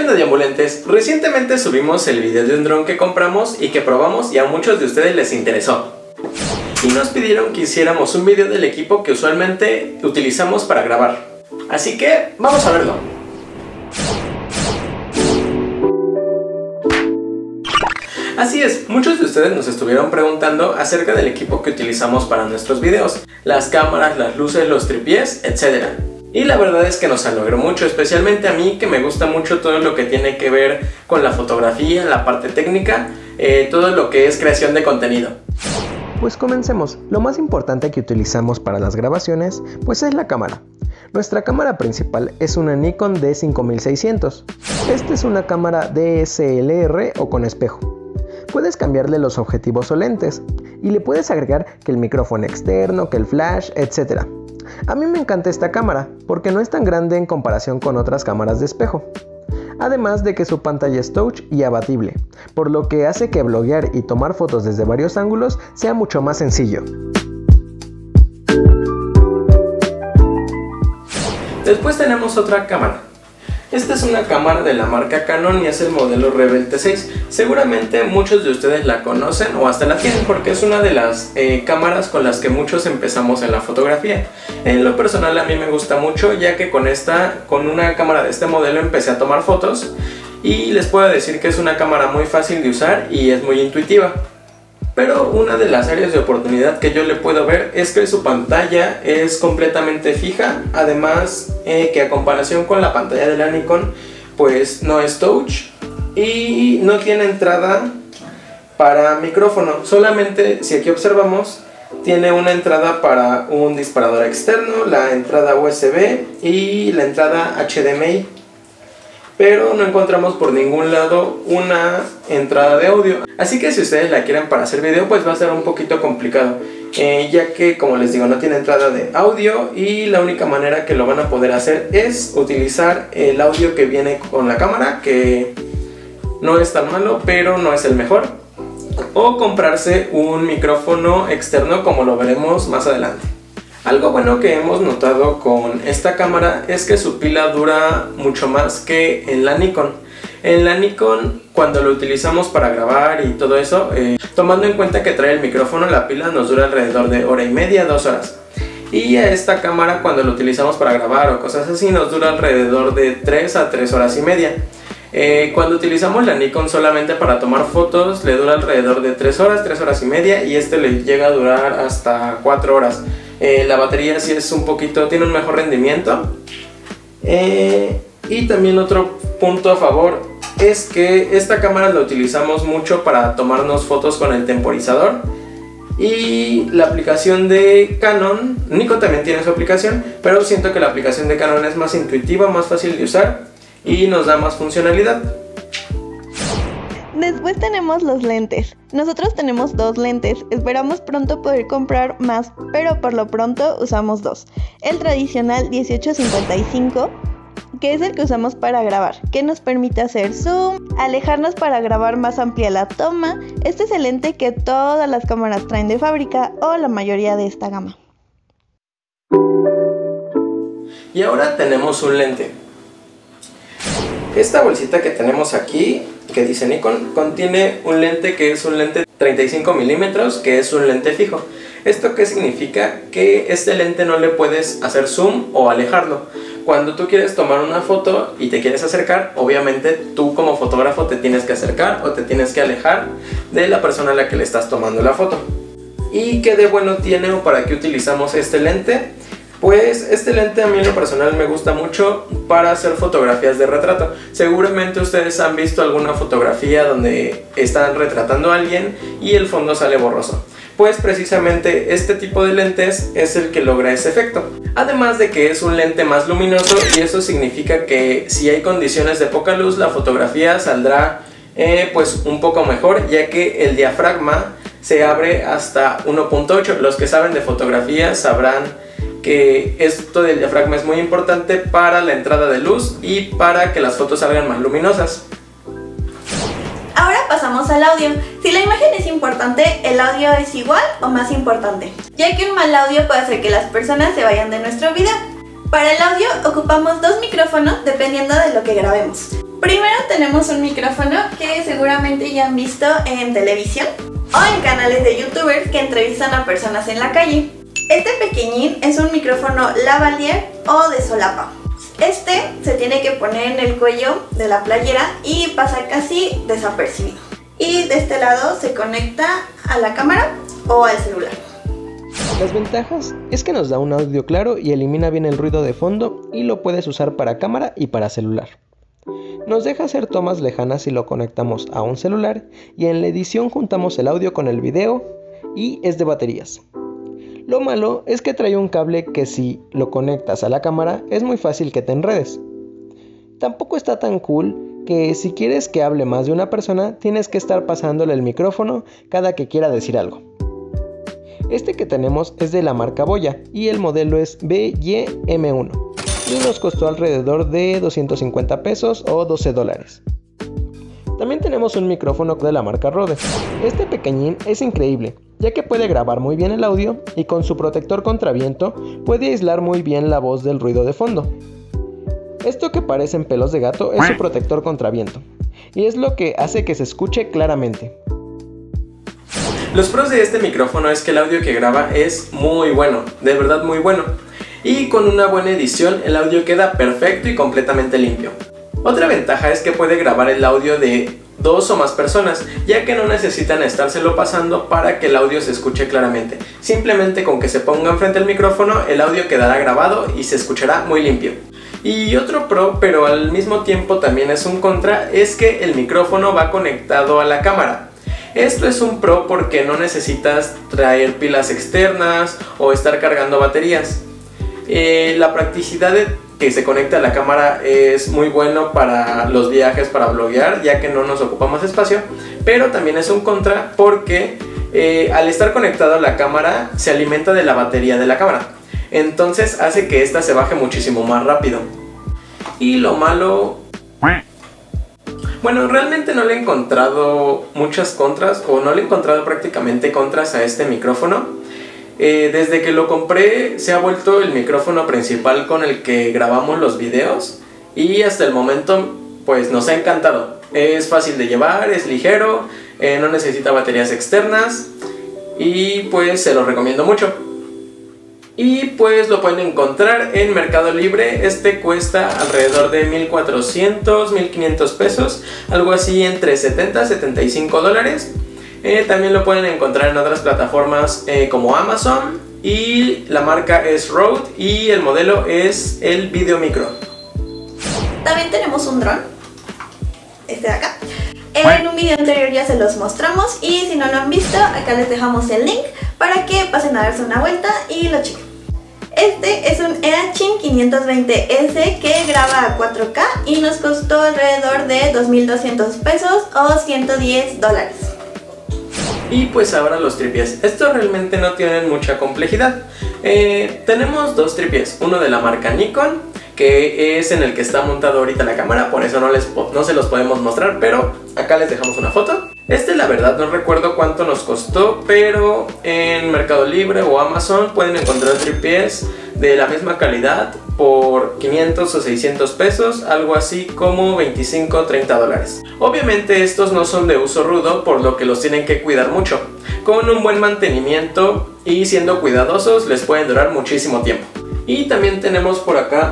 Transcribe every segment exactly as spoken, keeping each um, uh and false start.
onda, deambulentes, recientemente subimos el video de un dron que compramos y que probamos y a muchos de ustedes les interesó. Y nos pidieron que hiciéramos un video del equipo que usualmente utilizamos para grabar. Así que vamos a verlo. Así es, muchos de ustedes nos estuvieron preguntando acerca del equipo que utilizamos para nuestros videos, las cámaras, las luces, los tripiés, etcétera. Y la verdad es que nos alegró mucho, especialmente a mí que me gusta mucho todo lo que tiene que ver con la fotografía, la parte técnica, eh, todo lo que es creación de contenido. Pues comencemos. Lo más importante que utilizamos para las grabaciones pues es la cámara. Nuestra cámara principal es una Nikon D cinco mil seiscientos. Esta es una cámara D S L R o con espejo. Puedes cambiarle los objetivos o lentes y le puedes agregar que el micrófono externo, que el flash, etcétera. A mí me encanta esta cámara porque no es tan grande en comparación con otras cámaras de espejo. Además de que su pantalla es touch y abatible, por lo que hace que bloguear y tomar fotos desde varios ángulos sea mucho más sencillo. Después tenemos otra cámara. Esta es una cámara de la marca Canon y es el modelo Rebel T seis. Seguramente muchos de ustedes la conocen o hasta la tienen porque es una de las eh, cámaras con las que muchos empezamos en la fotografía. En lo personal a mí me gusta mucho, ya que con esta, con una cámara de este modelo empecé a tomar fotos y les puedo decir que es una cámara muy fácil de usar y es muy intuitiva. Pero una de las áreas de oportunidad que yo le puedo ver es que su pantalla es completamente fija, además eh, que a comparación con la pantalla de la Nikon pues no es touch y no tiene entrada para micrófono, solamente si aquí observamos tiene una entrada para un disparador externo, la entrada U S B y la entrada H D M I. Pero no encontramos por ningún lado una entrada de audio. Así que si ustedes la quieren para hacer video, pues va a ser un poquito complicado, eh, ya que, como les digo, no tiene entrada de audio y la única manera que lo van a poder hacer es utilizar el audio que viene con la cámara, que no es tan malo, pero no es el mejor, o comprarse un micrófono externo, como lo veremos más adelante. Algo bueno que hemos notado con esta cámara es que su pila dura mucho más que en la Nikon. En la Nikon, cuando lo utilizamos para grabar y todo eso, eh, tomando en cuenta que trae el micrófono, la pila nos dura alrededor de hora y media, dos horas. Y a esta cámara, cuando lo utilizamos para grabar o cosas así, nos dura alrededor de tres a tres horas y media. Eh, cuando utilizamos la Nikon solamente para tomar fotos, le dura alrededor de tres horas, tres horas y media, y este le llega a durar hasta cuatro horas. Eh, la batería sí es un poquito, tiene un mejor rendimiento. Eh, y también otro punto a favor es que esta cámara la utilizamos mucho para tomarnos fotos con el temporizador. Y la aplicación de Canon, Nikon también tiene su aplicación, pero siento que la aplicación de Canon es más intuitiva, más fácil de usar y nos da más funcionalidad. Después tenemos los lentes. Nosotros tenemos dos lentes, esperamos pronto poder comprar más, pero por lo pronto usamos dos. El tradicional dieciocho cincuenta y cinco, que es el que usamos para grabar, que nos permite hacer zoom, alejarnos para grabar más amplia la toma. Este es el lente que todas las cámaras traen de fábrica o la mayoría de esta gama. Y ahora tenemos un lente. Esta bolsita que tenemos aquí, que dice Nikon, contiene un lente que es un lente treinta y cinco milímetros, que es un lente fijo. ¿Esto qué significa? Que este lente no le puedes hacer zoom o alejarlo. Cuando tú quieres tomar una foto y te quieres acercar, obviamente tú como fotógrafo te tienes que acercar o te tienes que alejar de la persona a la que le estás tomando la foto. ¿Y qué de bueno tiene o para qué utilizamos este lente? Pues este lente a mí en lo personal me gusta mucho para hacer fotografías de retrato. Seguramente ustedes han visto alguna fotografía donde están retratando a alguien y el fondo sale borroso. Pues precisamente este tipo de lentes es el que logra ese efecto. Además de que es un lente más luminoso y eso significa que si hay condiciones de poca luz la fotografía saldrá eh, pues un poco mejor, ya que el diafragma se abre hasta uno punto ocho. Los que saben de fotografía sabrán que esto del diafragma es muy importante para la entrada de luz y para que las fotos salgan más luminosas. Ahora pasamos al audio. Si la imagen es importante, el audio es igual o más importante, ya que un mal audio puede hacer que las personas se vayan de nuestro video. Para el audio ocupamos dos micrófonos dependiendo de lo que grabemos. Primero tenemos un micrófono que seguramente ya han visto en televisión o en canales de youtubers que entrevistan a personas en la calle. Este pequeñín es un micrófono lavalier o de solapa. Este se tiene que poner en el cuello de la playera y pasa casi desapercibido. Y de este lado se conecta a la cámara o al celular. Las ventajas es que nos da un audio claro y elimina bien el ruido de fondo y lo puedes usar para cámara y para celular. Nos deja hacer tomas lejanas si lo conectamos a un celular y en la edición juntamos el audio con el video y es de baterías. Lo malo es que trae un cable que si lo conectas a la cámara es muy fácil que te enredes. Tampoco está tan cool que si quieres que hable más de una persona tienes que estar pasándole el micrófono cada que quiera decir algo. Este que tenemos es de la marca Boya y el modelo es B Y M uno y nos costó alrededor de doscientos cincuenta pesos o doce dólares. También tenemos un micrófono de la marca Rode. Este pequeñín es increíble, ya que puede grabar muy bien el audio y con su protector contra viento puede aislar muy bien la voz del ruido de fondo. Esto que parecen pelos de gato es su protector contra viento y es lo que hace que se escuche claramente. Los pros de este micrófono es que el audio que graba es muy bueno, de verdad muy bueno. Y con una buena edición el audio queda perfecto y completamente limpio. Otra ventaja es que puede grabar el audio de dos o más personas, ya que no necesitan estárselo pasando para que el audio se escuche claramente. Simplemente con que se pongan frente al micrófono, el audio quedará grabado y se escuchará muy limpio. Y otro pro, pero al mismo tiempo también es un contra, es que el micrófono va conectado a la cámara. Esto es un pro porque no necesitas traer pilas externas o estar cargando baterías. Eh, la practicidad de que se conecta a la cámara es muy bueno para los viajes, para bloguear, ya que no nos ocupa más espacio, pero también es un contra porque eh, al estar conectado a la cámara se alimenta de la batería de la cámara, entonces hace que esta se baje muchísimo más rápido. Y lo malo... Bueno, realmente no le he encontrado muchas contras, o no le he encontrado prácticamente contras a este micrófono. Eh, desde que lo compré se ha vuelto el micrófono principal con el que grabamos los videos y hasta el momento pues nos ha encantado. Es fácil de llevar, es ligero, eh, no necesita baterías externas y pues se lo recomiendo mucho. Y pues lo pueden encontrar en Mercado Libre. Este cuesta alrededor de mil cuatrocientos, mil quinientos pesos, algo así entre setenta y setenta y cinco dólares. Eh, también lo pueden encontrar en otras plataformas eh, como Amazon y la marca es Rode y el modelo es el Video Micro. También tenemos un dron, este de acá. En un video anterior ya se los mostramos y si no lo han visto, acá les dejamos el link para que pasen a darse una vuelta y lo chequen. Este es un Eachine quinientos veinte S que graba a cuatro K y nos costó alrededor de dos mil doscientos pesos o ciento diez dólares. Y pues ahora los tripiés. Estos realmente no tienen mucha complejidad. Eh, tenemos dos tripiés, uno de la marca Nikon, que es en el que está montado ahorita la cámara, por eso no, les, no se los podemos mostrar, pero acá les dejamos una foto. Este la verdad no recuerdo cuánto nos costó, pero en Mercado Libre o Amazon pueden encontrar tripiés de la misma calidad por quinientos o seiscientos pesos, algo así como veinticinco o treinta dólares. Obviamente estos no son de uso rudo, por lo que los tienen que cuidar mucho. Con un buen mantenimiento y siendo cuidadosos les pueden durar muchísimo tiempo. Y también tenemos por acá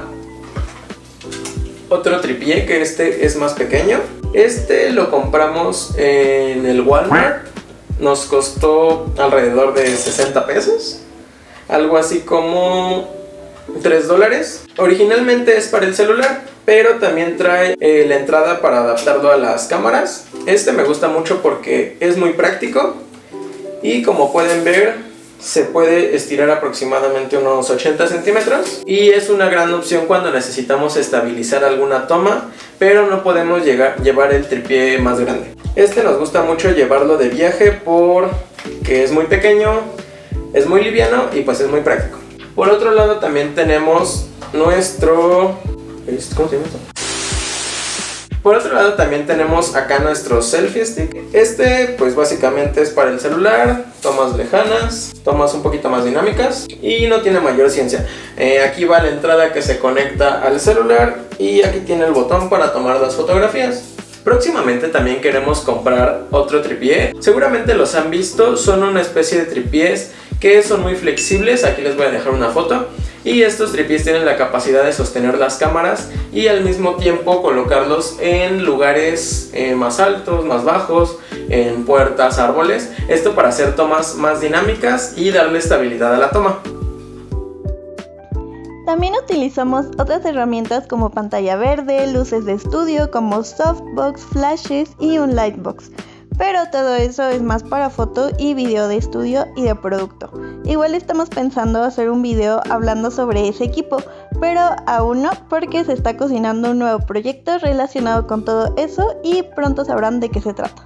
otro tripié, que este es más pequeño. Este lo compramos en el Walmart, nos costó alrededor de sesenta pesos, algo así como tres dólares. Originalmente es para el celular, pero también trae eh, la entrada para adaptarlo a las cámaras. Este me gusta mucho porque es muy práctico y como pueden ver se puede estirar aproximadamente unos ochenta centímetros y es una gran opción cuando necesitamos estabilizar alguna toma, pero no podemos llegar, llevar el tripié más grande. Este nos gusta mucho llevarlo de viaje porque es muy pequeño, es muy liviano y pues es muy práctico. Por otro lado también tenemos nuestro... ¿Cómo se llama esto? Por otro lado también tenemos acá nuestro selfie stick. Este pues básicamente es para el celular, tomas lejanas, tomas un poquito más dinámicas y no tiene mayor ciencia. Eh, aquí va la entrada que se conecta al celular y aquí tiene el botón para tomar las fotografías. Próximamente también queremos comprar otro tripié. Seguramente los han visto, son una especie de tripiés que son muy flexibles. Aquí les voy a dejar una foto. Y estos tripiés tienen la capacidad de sostener las cámaras y al mismo tiempo colocarlos en lugares eh, más altos, más bajos, en puertas, árboles. Esto para hacer tomas más dinámicas y darle estabilidad a la toma. También utilizamos otras herramientas como pantalla verde, luces de estudio como softbox, flashes y un lightbox. Pero todo eso es más para foto y video de estudio y de producto. Igual estamos pensando hacer un video hablando sobre ese equipo, pero aún no, porque se está cocinando un nuevo proyecto relacionado con todo eso y pronto sabrán de qué se trata.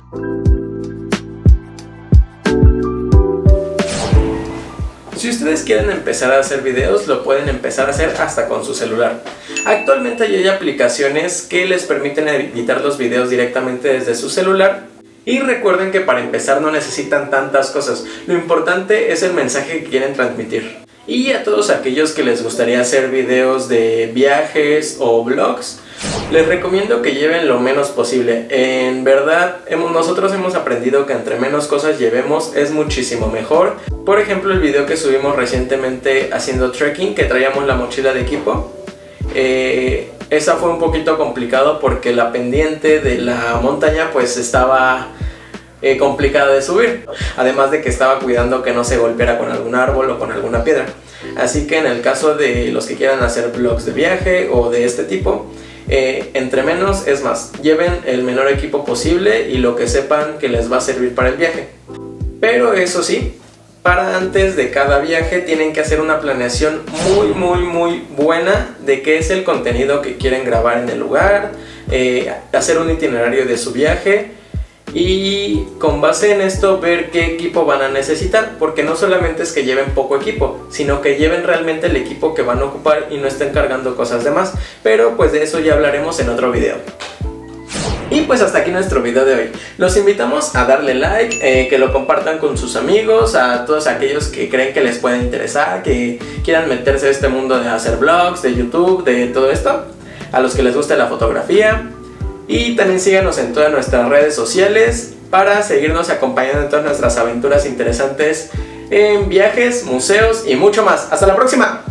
Si ustedes quieren empezar a hacer videos, lo pueden empezar a hacer hasta con su celular. Actualmente ya hay aplicaciones que les permiten editar los videos directamente desde su celular. Y recuerden que para empezar no necesitan tantas cosas, lo importante es el mensaje que quieren transmitir. Y a todos aquellos que les gustaría hacer videos de viajes o vlogs, les recomiendo que lleven lo menos posible. En verdad, hemos, nosotros hemos aprendido que entre menos cosas llevemos es muchísimo mejor. Por ejemplo, el video que subimos recientemente haciendo trekking, que traíamos la mochila de equipo, eh, esa fue un poquito complicado porque la pendiente de la montaña pues estaba eh, complicada de subir. Además de que estaba cuidando que no se golpeara con algún árbol o con alguna piedra. Así que en el caso de los que quieran hacer vlogs de viaje o de este tipo, Eh, entre menos es más. Lleven el menor equipo posible y lo que sepan que les va a servir para el viaje. Pero eso sí, para antes de cada viaje tienen que hacer una planeación muy muy muy buena de qué es el contenido que quieren grabar en el lugar, eh, hacer un itinerario de su viaje y con base en esto ver qué equipo van a necesitar, porque no solamente es que lleven poco equipo, sino que lleven realmente el equipo que van a ocupar y no estén cargando cosas de más. Pero pues de eso ya hablaremos en otro video. Y pues hasta aquí nuestro video de hoy. Los invitamos a darle like, eh, que lo compartan con sus amigos, a todos aquellos que creen que les puede interesar, que quieran meterse a este mundo de hacer vlogs, de YouTube, de todo esto, a los que les guste la fotografía. Y también síganos en todas nuestras redes sociales para seguirnos acompañando en todas nuestras aventuras interesantes en viajes, museos y mucho más. ¡Hasta la próxima!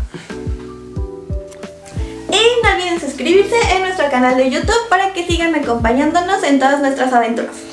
Y no olviden suscribirse en nuestro canal de YouTube para que sigan acompañándonos en todas nuestras aventuras.